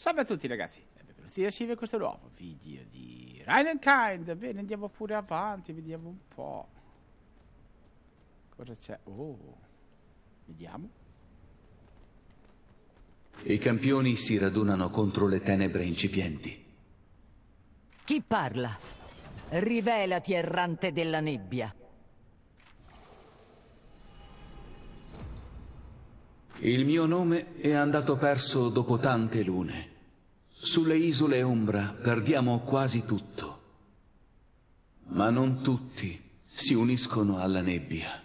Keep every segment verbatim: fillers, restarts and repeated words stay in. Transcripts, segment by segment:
Salve a tutti ragazzi, benvenuti a Silvia, questo nuovo video di Reinenkind. Bene, andiamo pure avanti, vediamo un po' cosa c'è. Oh, vediamo. I campioni si radunano contro le tenebre incipienti. Chi parla? Rivelati, errante della nebbia. Il mio nome è andato perso dopo tante lune. Sulle isole Umbra perdiamo quasi tutto. Ma non tutti si uniscono alla nebbia.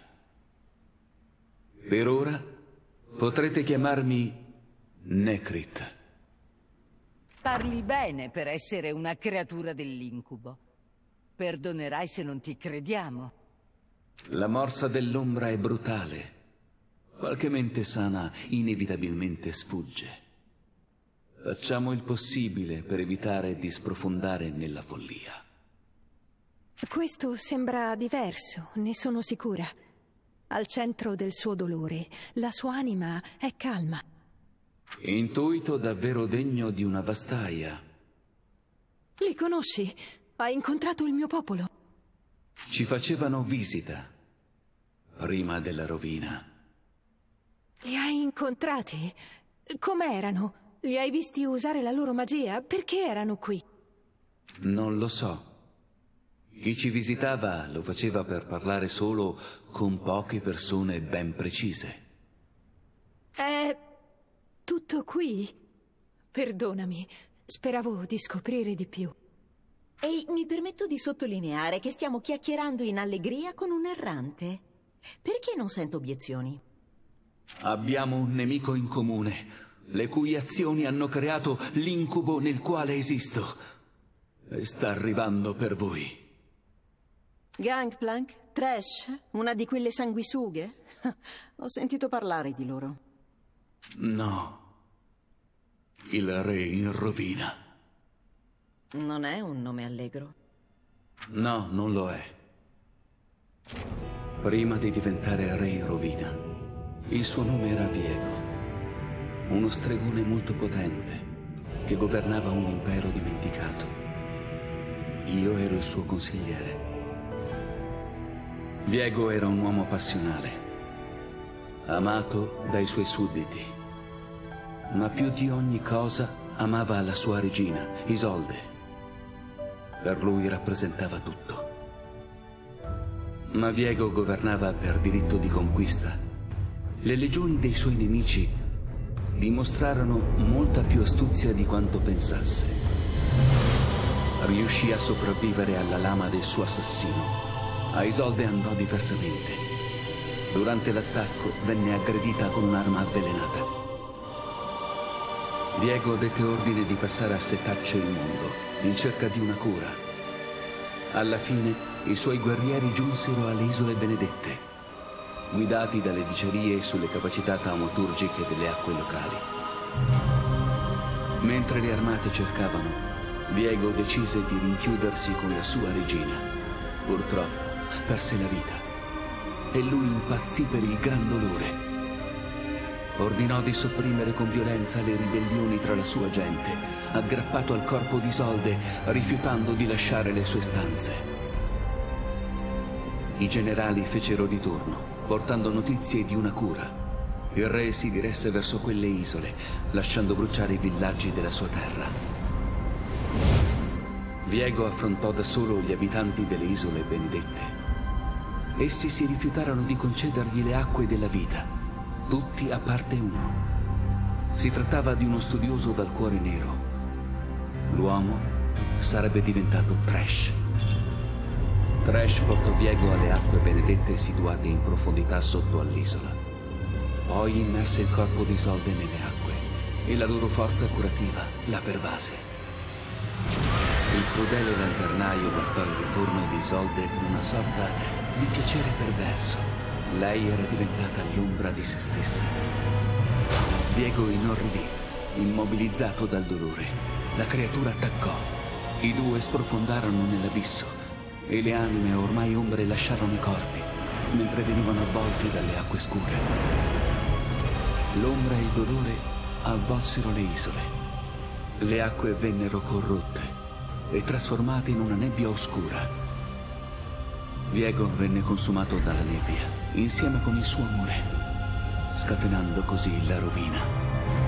Per ora potrete chiamarmi Nekrit. Parli bene per essere una creatura dell'incubo. Perdonerai se non ti crediamo. La morsa dell'ombra è brutale. Qualche mente sana inevitabilmente sfugge. Facciamo il possibile per evitare di sprofondare nella follia. Questo sembra diverso, ne sono sicura. Al centro del suo dolore, la sua anima è calma. Intuito davvero degno di una vastaia. Li conosci? Hai incontrato il mio popolo? Ci facevano visita prima della rovina. Li hai incontrati? Com'erano? Li hai visti usare la loro magia? Perché erano qui? Non lo so. Chi ci visitava lo faceva per parlare solo con poche persone ben precise. È tutto qui? Perdonami, speravo di scoprire di più. E mi permetto di sottolineare che stiamo chiacchierando in allegria con un errante. Perché non sento obiezioni? Abbiamo un nemico in comune, le cui azioni hanno creato l'incubo nel quale esisto. E sta arrivando per voi. Gangplank? Trash? Una di quelle sanguisughe? Ho sentito parlare di loro. No. Il re in rovina. Non è un nome allegro. No, non lo è. Prima di diventare re in rovina, il suo nome era Viego, uno stregone molto potente che governava un impero dimenticato. Io ero il suo consigliere. Viego era un uomo passionale, amato dai suoi sudditi, ma più di ogni cosa amava la sua regina, Isolde. Per lui rappresentava tutto. Ma Viego governava per diritto di conquista. Le legioni dei suoi nemici dimostrarono molta più astuzia di quanto pensasse. Riuscì a sopravvivere alla lama del suo assassino. A Isolde andò diversamente. Durante l'attacco venne aggredita con un'arma avvelenata. Viego dette ordine di passare a setaccio il mondo, in cerca di una cura. Alla fine, i suoi guerrieri giunsero alle Isole Benedette, guidati dalle dicerie sulle capacità taumaturgiche delle acque locali. Mentre le armate cercavano, Viego decise di rinchiudersi con la sua regina. Purtroppo perse la vita e lui impazzì per il gran dolore. Ordinò di sopprimere con violenza le ribellioni tra la sua gente, aggrappato al corpo di Isolde, rifiutando di lasciare le sue stanze. I generali fecero ritorno, portando notizie di una cura. Il re si diresse verso quelle isole, lasciando bruciare i villaggi della sua terra. Viego affrontò da solo gli abitanti delle Isole Benedette. Essi si rifiutarono di concedergli le acque della vita, tutti a parte uno. Si trattava di uno studioso dal cuore nero. L'uomo sarebbe diventato Trash. Trash portò Viego alle acque benedette situate in profondità sotto all'isola. Poi immerse il corpo di Isolde nelle acque e la loro forza curativa la pervase. Il crudele lanternaio guardò il ritorno di Isolde con una sorta di piacere perverso. Lei era diventata l'ombra di se stessa. Viego inorridì, immobilizzato dal dolore. La creatura attaccò. I due sprofondarono nell'abisso e le anime ormai ombre lasciarono i corpi, mentre venivano avvolti dalle acque scure. L'ombra e il dolore avvolsero le isole Le acque vennero corrotte e trasformate in una nebbia oscura. Viego venne consumato dalla nebbia, insieme con il suo amore, scatenando così la rovina.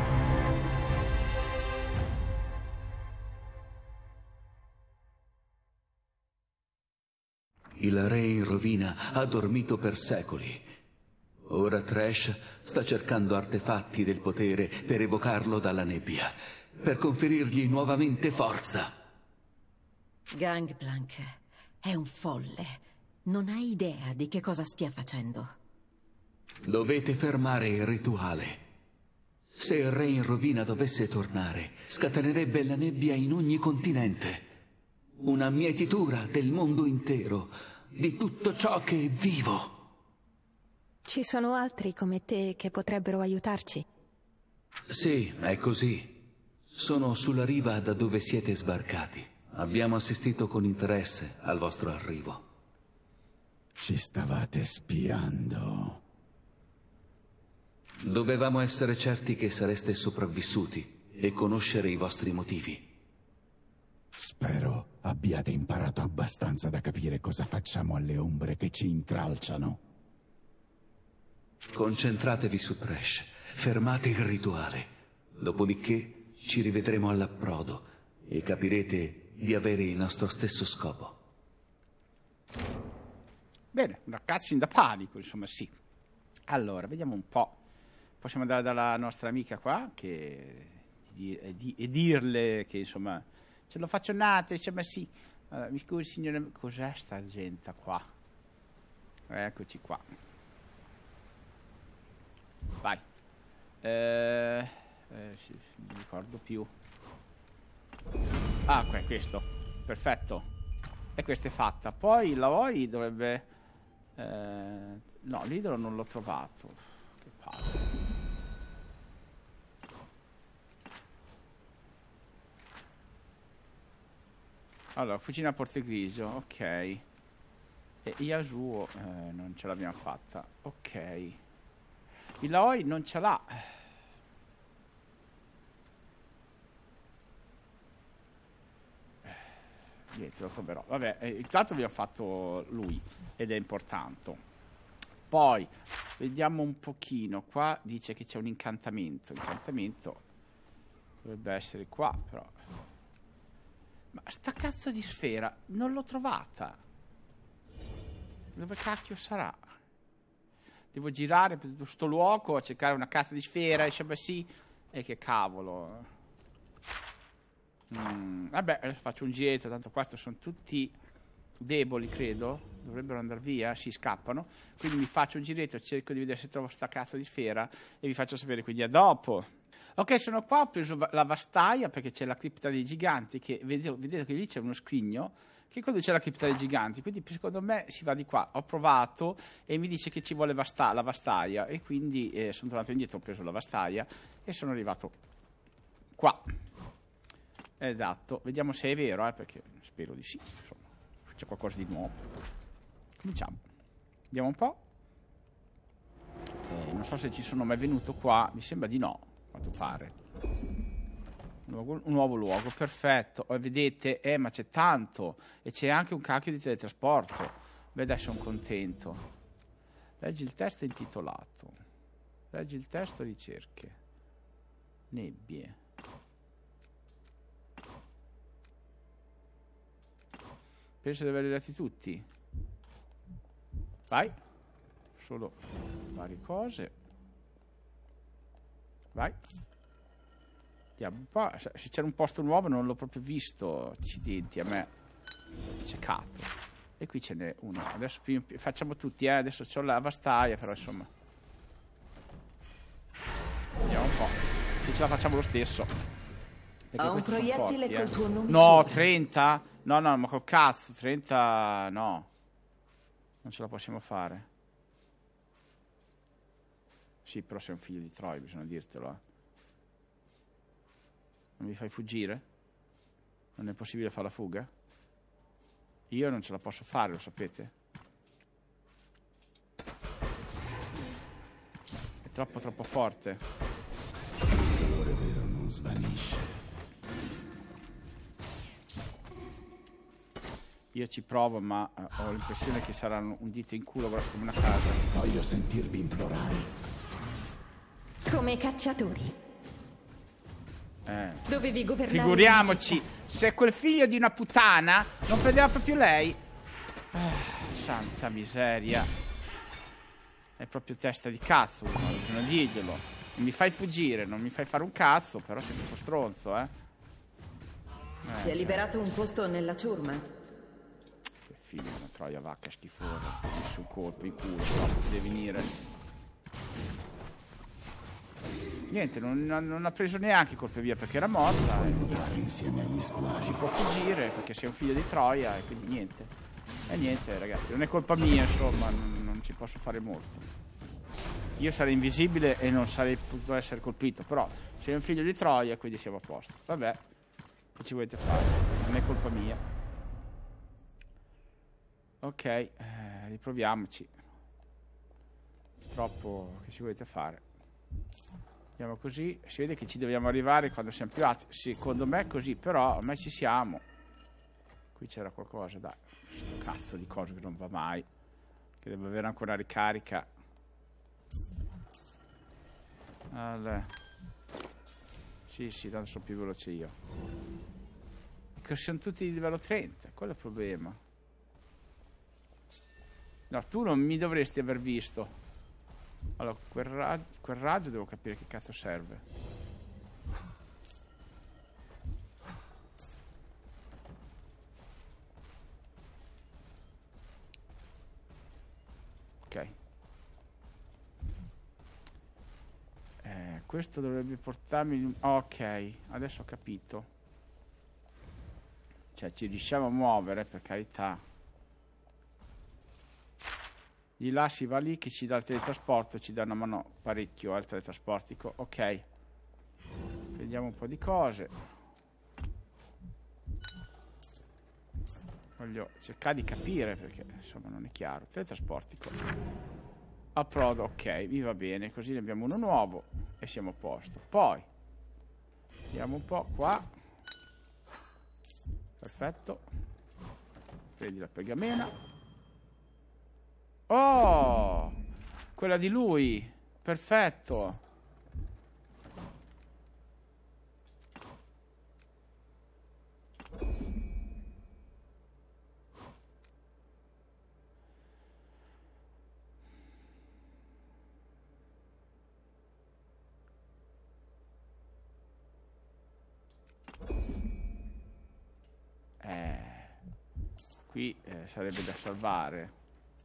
Il re in rovina ha dormito per secoli. Ora Thresh sta cercando artefatti del potere per evocarlo dalla nebbia, per conferirgli nuovamente forza. Gangplank è un folle. Non ha idea di che cosa stia facendo. Dovete fermare il rituale. Se il re in rovina dovesse tornare, scatenerebbe la nebbia in ogni continente. Una mietitura del mondo intero, di tutto ciò che è vivo. Ci sono altri come te che potrebbero aiutarci? Sì, è così. Sono sulla riva da dove siete sbarcati. Abbiamo assistito con interesse al vostro arrivo. Ci stavate spiando. Dovevamo essere certi che sareste sopravvissuti e conoscere i vostri motivi. Spero abbiate imparato abbastanza da capire cosa facciamo alle ombre che ci intralciano. Concentratevi su Thresh, fermate il rituale. Dopodiché ci rivedremo all'approdo e capirete di avere il nostro stesso scopo. Bene, una cutscene da panico, insomma, sì. Allora, vediamo un po'. Possiamo andare dalla nostra amica qua che, di, e, di, e dirle che, insomma, ce lo faccio nata, insomma, sì. Allora, mi scusi, signore, cos'è sta gente qua? Eccoci qua. Vai. Eh, eh, sì, non mi ricordo più. Ah, que- questo. Perfetto. E questa è fatta. Poi la Oi dovrebbe... Eh, no, l'idolo non l'ho trovato. Che palle. Allora, fucina a Porto Grigio, ok. E Yasuo eh, non ce l'abbiamo fatta. Ok. Il Laoi non ce l'ha. Niente, lo troverò. Vabbè, eh, intanto abbiamo fatto lui ed è importante. Poi vediamo un pochino. Qua dice che c'è un incantamento. Incantamento dovrebbe essere qua, però. Ma sta cazzo di sfera non l'ho trovata. Dove cacchio sarà? Devo girare per tutto sto luogo a cercare una cazzo di sfera, diceva sì, e che cavolo. Mm, vabbè, adesso faccio un giretto, tanto questi sono tutti deboli, credo. Dovrebbero andare via, si scappano. Quindi mi faccio un giretto, cerco di vedere se trovo sta cazzo di sfera e vi faccio sapere quindi a dopo. Ok, sono qua, ho preso la Vastaia perché c'è la cripta dei giganti, che vedevo, vedevo che lì c'è uno scrigno che conduce alla cripta dei giganti, quindi secondo me si va di qua. Ho provato e mi dice che ci vuole vasta- la Vastaia e quindi eh, sono tornato indietro, ho preso la Vastaia e sono arrivato qua. Esatto, vediamo se è vero, eh, perché spero di sì, insomma, c'è qualcosa di nuovo. Cominciamo, vediamo un po'. Eh, non so se ci sono mai venuto qua, mi sembra di no, a quanto pare. Un nuovo, un nuovo luogo, perfetto. E vedete, eh, ma c'è tanto. E c'è anche un cacchio di teletrasporto. Beh, dai, sono contento. Leggi il testo intitolato. Leggi il testo, ricerche. Nebbie. Penso di averli letti tutti. Vai. Solo varie cose. Vai. Se c'era un posto nuovo non l'ho proprio visto, accidenti, a me è ciecato. E qui ce n'è uno. Adesso prima, facciamo tutti, eh. Adesso c'ho la Vastaia, però insomma. Vediamo un po'. Se ce la facciamo lo stesso. Perché ho un proiettile forti, col eh. tuo nome No, sopra. trenta? No, no, ma col cazzo, trenta no. Non ce la possiamo fare. Sì, però sei un figlio di Troia, bisogna dirtelo, eh. Non mi fai fuggire? Non è possibile fare la fuga? Io non ce la posso fare, lo sapete? È troppo troppo forte. Il dolore vero non svanisce. Io ci provo, ma uh, ho l'impressione che saranno un dito in culo grosso come una casa. Voglio sentirvi implorare. Come cacciatori. Eh. Dovevi governare. Figuriamoci, se quel figlio di una puttana non prendeva proprio lei. Ah, santa miseria. È proprio testa di cazzo, uno, bisogna dirglielo. Non mi fai fuggire, non mi fai fare un cazzo, però sei un po' stronzo, eh. eh si è cioè. liberato un posto nella ciurma. Figlio di una troia vacca schifosa, su colpo in culo, no, deve venire. Niente, non, non ha preso neanche colpe via perché era morta. Nuotare insieme agli squali. Si può fuggire perché sei un figlio di troia e quindi niente. E niente ragazzi, non è colpa mia, insomma, non, non ci posso fare molto. Io sarei invisibile e non sarei potuto essere colpito, però sei un figlio di troia, quindi siamo a posto. Vabbè, che ci volete fare? Non è colpa mia. Ok, eh, riproviamoci. Purtroppo, che ci volete fare? Andiamo così, si vede che ci dobbiamo arrivare quando siamo più alti. Secondo me è così, però ormai ci siamo. Qui c'era qualcosa, dai. Sto cazzo di cosa che non va mai. Che devo avere ancora ricarica. Allora. Sì, sì, tanto sono più veloce io. Che sono tutti di livello trenta, quello è il problema. No, tu non mi dovresti aver visto. Allora, quel raggio, quel raggio devo capire che cazzo serve. Ok. Eh, questo dovrebbe portarmi... Ok, adesso ho capito. Cioè, ci riusciamo a muovere, per carità. Di là si va lì che ci dà il teletrasporto, ci dà una mano parecchio al teletrasportico. Ok. Vediamo un po' di cose. Voglio cercare di capire perché insomma non è chiaro. Teletrasportico. Approdo, ok, mi va bene. Così ne abbiamo uno nuovo e siamo a posto. Poi vediamo un po' qua. Perfetto. Prendi la pergamena. Oh, quella di lui, perfetto. Eh, qui eh, sarebbe da salvare.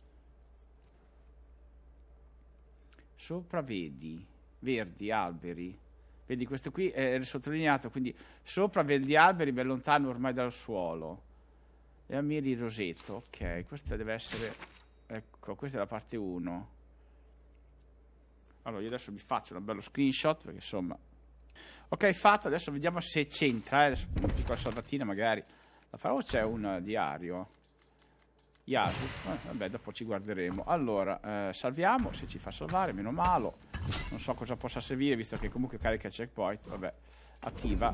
Sopra vedi verdi alberi, vedi questo qui è sottolineato, quindi sopra vedi alberi ben lontano ormai dal suolo e ammiri il roseto. Ok, questa deve essere, ecco, questa è la parte uno. Allora io adesso mi faccio un bello screenshot perché insomma, ok, fatto. Adesso vediamo se c'entra, eh. Adesso una piccola salvatina magari la farò. C'è un diario Yasu, eh, vabbè, dopo ci guarderemo. Allora, eh, salviamo, se ci fa salvare, meno male. Non so cosa possa servire, visto che comunque carica checkpoint. Vabbè, attiva.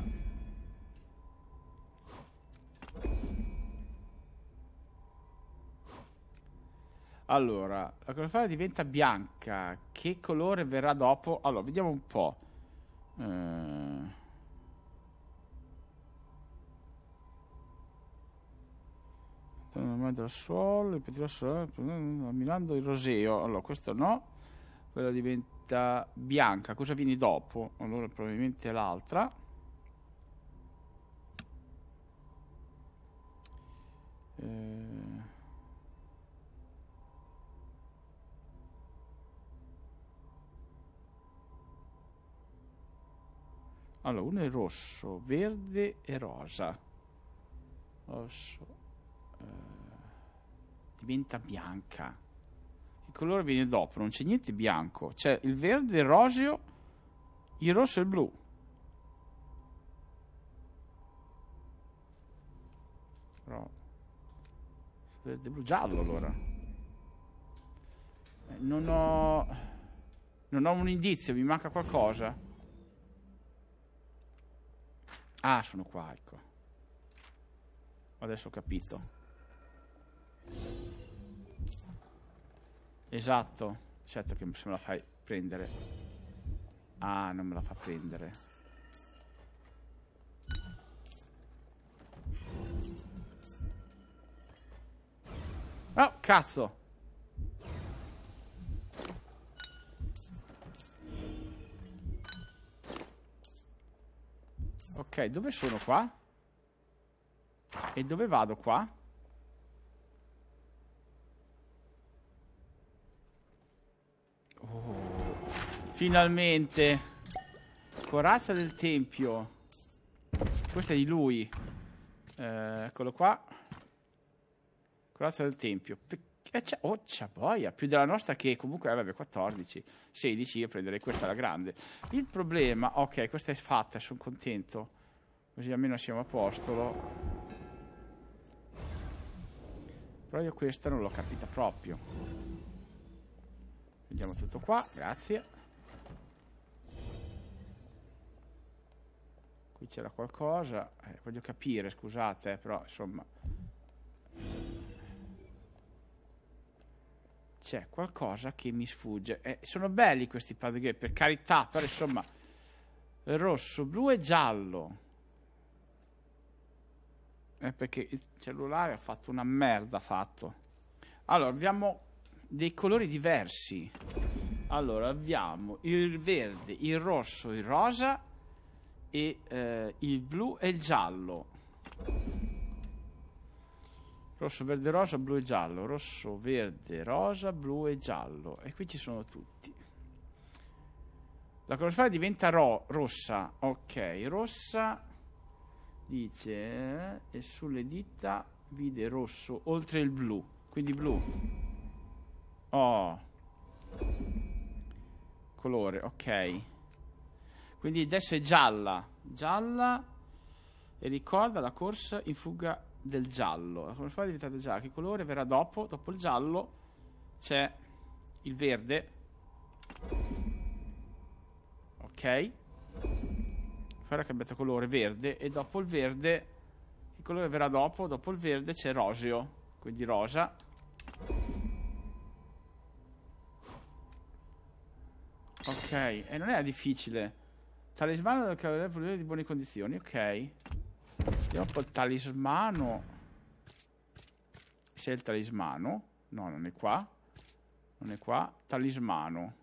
Allora, la crostata diventa bianca. Che colore verrà dopo? Allora, vediamo un po'. Eh... dal suolo, ammirando il roseo. Allora questo no, quella diventa bianca. Cosa viene dopo? Allora probabilmente l'altra. eh... allora uno è rosso, verde e rosa. Rosso diventa bianca. Che colore viene dopo? Non c'è niente bianco, c'è il verde, il roseo, il rosso e il blu. Però verde, blu, giallo allora. eh, non ho non ho un indizio, mi manca qualcosa. Ah, sono qua, ecco, adesso ho capito. Esatto. Certo che se me la fai prendere. Ah, non me la fa prendere. Oh, cazzo! Ok, dove sono qua? E dove vado qua? Oh, finalmente! Corazza del Tempio. Questo è di lui. Eh, eccolo qua. Corazza del Tempio. Oh, c'ha boia. Più della nostra che comunque avrebbe quattordici. sedici, io prenderei questa la grande. Il problema... Ok, questa è fatta, sono contento. Così almeno siamo a posto. Però io questa non l'ho capita proprio. Vediamo tutto qua, grazie. Qui c'era qualcosa. Eh, voglio capire, scusate, eh, però insomma... C'è qualcosa che mi sfugge. Eh, sono belli questi puzzle game, per carità, però insomma... Rosso, blu e giallo. Eh, perché il cellulare ha fatto una merda, fatto. Allora, abbiamo dei colori diversi. Allora, abbiamo il verde, il rosso, il rosa e eh, il blu e il giallo. Rosso, verde, rosa, blu e giallo. Rosso, verde, rosa, blu e giallo. E qui ci sono tutti. La crossfire diventa ro rossa. Ok, rossa. Dice eh, e sulle dita vide rosso oltre il blu. Quindi blu. Oh. Colore, ok. Quindi adesso è gialla. Gialla. E ricorda la corsa in fuga del giallo. La corsa è diventata gialla. Che colore verrà dopo? Dopo il giallo c'è il verde. Ok. Farà cambiato colore verde. E dopo il verde, che colore verrà dopo? Dopo il verde c'è roseo. Quindi rosa. Ok. E non era difficile. Talismano del cavaliere pulire di buone condizioni. Ok. Vediamo un po' il talismano. C'è il talismano. No, non è qua. Non è qua. Talismano.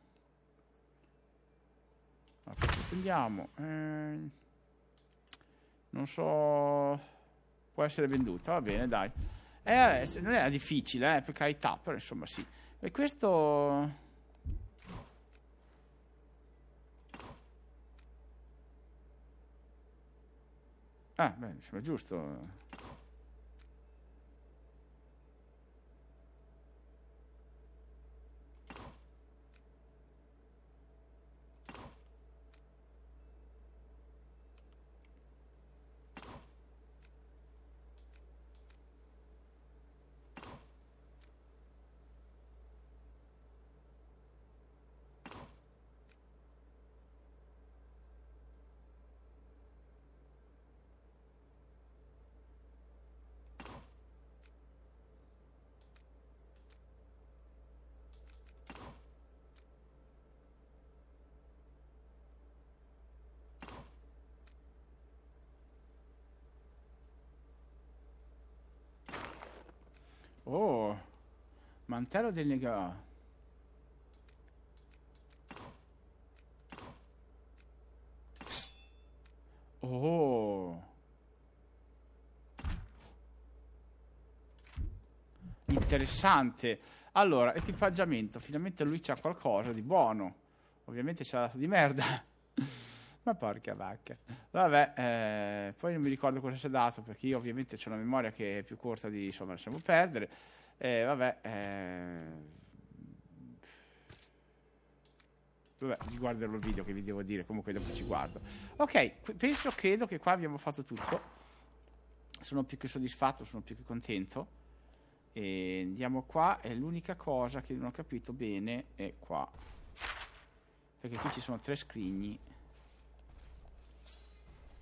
Prendiamo. Eh, non so. Può essere venduta. Va bene, dai. Eh, non era difficile, eh, per carità. Però insomma sì. E questo. Ah, beh, mi sembra giusto. Oh, mantello del negò. Oh, interessante. Allora, equipaggiamento. Finalmente lui c'ha qualcosa di buono. Ovviamente c'ha dato di merda. Ma porca vacca. Vabbè, eh, poi non mi ricordo cosa ci ha dato, perché io ovviamente ho una memoria che è più corta di, insomma, lasciamo perdere. Eh, vabbè, eh... vabbè, guarderò il video che vi devo dire, comunque dopo ci guardo. Ok, penso, credo che qua abbiamo fatto tutto. Sono più che soddisfatto, sono più che contento. E andiamo qua, e l'unica cosa che non ho capito bene è qua. Perché qui ci sono tre scrigni.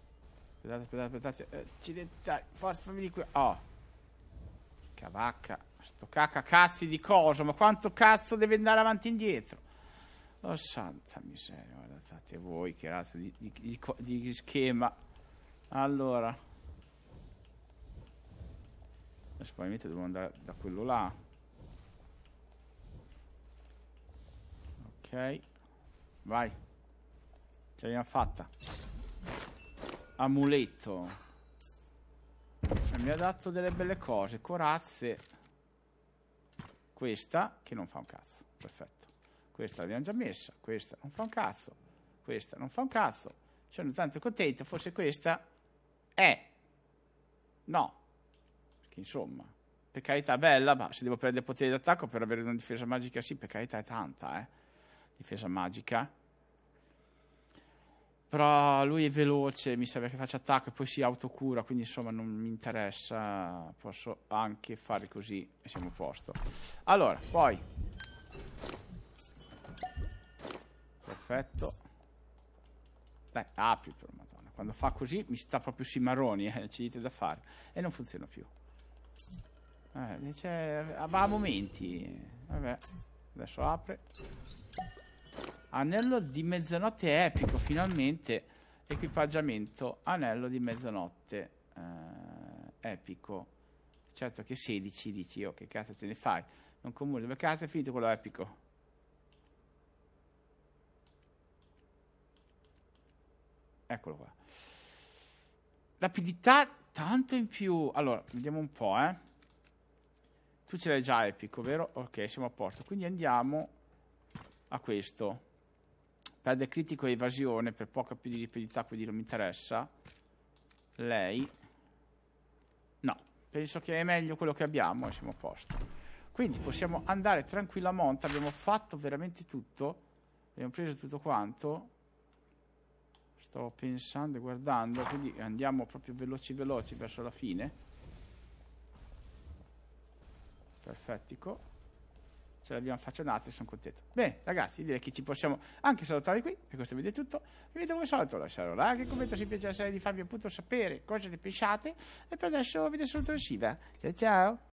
Aspettate, aspettate, aspettate. Accidentali. Forza, fammi di qui. Oh. Cavacca. Sto cacca cazzi di coso, ma quanto cazzo deve andare avanti e indietro? Oh santa miseria, guardate voi che razza di, di, di, di schema. Allora, adesso probabilmente devo andare da quello là. Ok, vai, ce l'abbiamo fatta. Amuleto, mi ha dato delle belle cose, corazze. Questa che non fa un cazzo, perfetto. Questa l'abbiamo già messa, questa non fa un cazzo, questa non fa un cazzo. Sono tanto contento, forse questa è no, perché insomma, per carità bella, ma se devo prendere potere d'attacco per avere una difesa magica, sì, per carità è tanta, eh, difesa magica. Però lui è veloce, mi serve che faccia attacco e poi si autocura, quindi insomma non mi interessa, posso anche fare così e siamo a posto. Allora, poi perfetto. Dai, apri però, madonna. Quando fa così mi sta proprio sui marroni, eh, c'è niente da fare. E non funziona più. Eh, cioè, va a momenti. Vabbè, adesso apre. Anello di mezzanotte epico, finalmente. Equipaggiamento, anello di mezzanotte eh, epico. Certo che sedici dici, oh che cazzo te ne fai? Non comune, dove cazzo è finito quello epico? Eccolo qua. Rapidità tanto in più. Allora, vediamo un po', eh. Tu ce l'hai già epico, vero? Ok, siamo a posto. Quindi andiamo a questo. Perde critico e evasione per poca più di rapidità, quindi non mi interessa. Lei. No, penso che è meglio quello che abbiamo e siamo a posto. Quindi possiamo andare tranquillamente. Abbiamo fatto veramente tutto. Abbiamo preso tutto quanto. Sto pensando e guardando, quindi andiamo proprio veloci veloci verso la fine. Perfettico. Ce l'abbiamo faccionata e sono contento. Bene ragazzi, direi che ci possiamo anche salutare qui. Per questo video è tutto. Vi vedo come al solito, lasciare un like e commento se vi piace la serie, di farvi appunto sapere cosa ne pensate. E per adesso vi saluto da Shiva. Ciao ciao.